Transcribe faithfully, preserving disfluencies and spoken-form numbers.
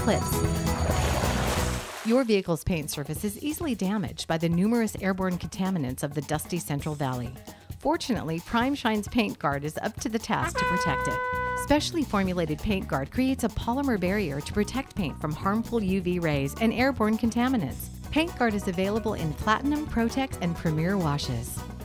clips. Your vehicle's paint surface is easily damaged by the numerous airborne contaminants of the dusty Central Valley. Fortunately, Prime Shine's Paint Guard is up to the task to protect it. Specially formulated Paint Guard creates a polymer barrier to protect paint from harmful U V rays and airborne contaminants. Paint Guard is available in Platinum, Protex, and Premier washes.